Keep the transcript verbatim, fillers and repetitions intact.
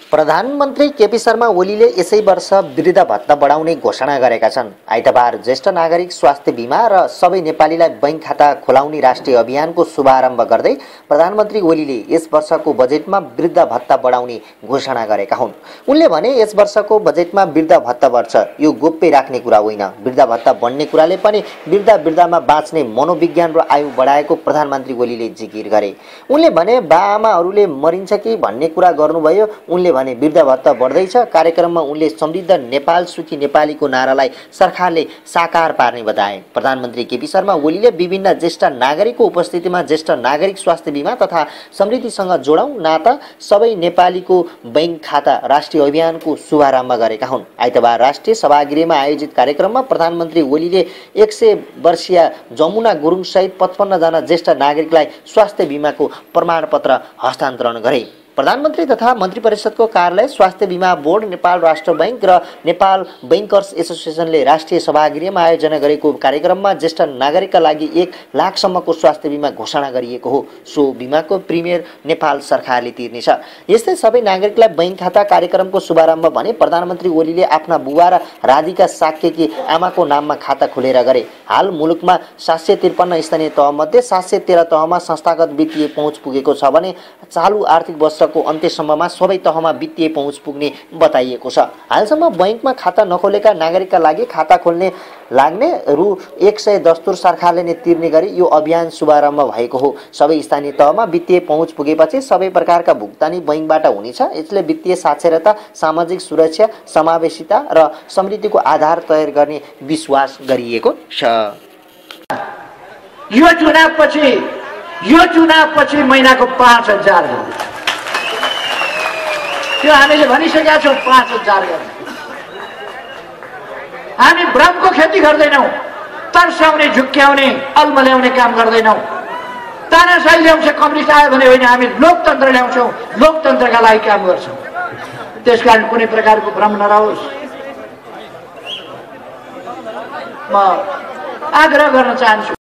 प्रधानमन्त्री केपी शर्मा ओलीले यसै वर्ष वृद्ध भत्ता बढाउने घोषणा गरेका छन्। आइतबार ज्येष्ठ नागरिक स्वास्थ्य बीमा र सबै नेपालीलाई बैंक खाता खोलाउने राष्ट्रिय अभियानको शुभारम्भ गर्दै प्रधानमन्त्री ओलीले यस वर्षको बजेटमा वृद्ध भत्ता बढाउने घोषणा गरेका हुन्। उनले भने यस वर्षको बजेटमा वृद्ध भत्ता बढ्छ, यो गोप्य राख्ने कुरा होइन। वृद्ध भत्ता बढ्ने कुराले पनि वृद्ध वृद्धमा बाँच्ने मनोविज्ञान र आयु बढाएको प्रधानमन्त्री ओलीले जिकिर गरे। उनले भने बाआमाहरूले मरिन्छ कि भन्ने कुरा गर्नुभयो। उनले भने वृद्ध भत्ता बढ्दैछ। कार्यक्रममा उनले समृद्ध नेपाल सुखी नेपालीको नारालाई सरकारले साकार पार्ने बताए। प्रधानमन्त्री केपी शर्मा ओलीले विभिन्न ज्येष्ठ नागरिकको उपस्थितिमा ज्येष्ठ नागरिक स्वास्थ्य बीमा तथा समृद्धिसँग जोडौं नाता सबै नेपालीको बैंक खाता राष्ट्रिय अभियानको शुभारम्भ गरेका हुन्। आइतबार राष्ट्रिय सभागृहमा आयोजित कार्यक्रममा प्रधानमन्त्री ओलीले एक सय वर्षीय जमुना गुरुङ सहित पचपन्न जना ज्येष्ठ नागरिकलाई स्वास्थ्य बीमाको प्रमाणपत्र हस्तान्तरण गरे। प्रधानमन्त्री तथा मन्त्री परिषदको कार्यालय, स्वास्थ्य बीमा बोर्ड, नेपाल राष्ट्र बैंक र नेपाल बैंकर्स एसोसिएसनले राष्ट्रिय सभागृहमा आयोजना गरेको कार्यक्रममा ज्येष्ठ नागरिकका लागि एक लाखसम्मको स्वास्थ्य बीमा घोषणा गरिएको हो। सो बीमाको प्रिमियर नेपाल सरकारले तिर्नेछ। यस्तै सबै नागरिकलाई बैंक खाता कार्यक्रमको शुभारम्भ भने प्रधानमन्त्री ओलीले आफ्ना बुबा र राधिका साक्यकी आमाको नाममा खाता खोलेर गरे। हाल मुलुकमा सात सय त्रिपन्न स्थानीय तहमध्ये सात सय तेह्र तहमा संस्थागत वित्तीय पहुँच पुगेको छ भने चालु आर्थिक वर्ष को अन्त्यसम्ममा सबै तहमा वित्तीय पहुँच पुग्ने बताइएको छ। हालसम्म बैंकमा खाता नखोलेका नागरिकका लागि खाता खोल्ने लाग्ने रु एक सय दस्तुर सरकारले नै तिर्ने गरी यो अभियान शुभारम्भ भएको हो। सबै स्थानीय तहमा वित्तीय पहुँच पुगेपछि सबै प्रकारका भुक्तानी बैंकबाट हुनेछ। यसले वित्तीय साक्षरता, सामाजिक सुरक्षा, समावेशिता र समृद्धिको आधार तयार गर्ने विश्वास गरिएको छ। यो चुनावपछि यो चुनावपछि महिनाको पाँच हजार हो। त्यो हामीले भनिसकेका छौँ पाँच हजार गर्ने। हामी भ्रमको खेती गर्दैनौँ, तर्साउने झुक्क्याउने अल्मल्याउने काम गर्दैनौँ। तानाशाही ल्याउँछ कम्युनिस्ट आयो भने होइन, हामी लोकतन्त्र ल्याउँछौँ, लोकतन्त्रका लागि काम गर्छौँ। त्यसकारण कुनै प्रकारको भ्रम नरहोस्। म आग्रह गर्न चाहन्छु,